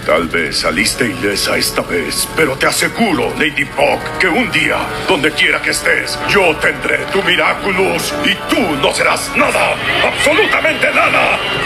Tal vez saliste ilesa esta vez, pero te aseguro, Lady Bug, que un día, donde quiera que estés, yo tendré tu Miraculous y tú no serás nada, absolutamente nada.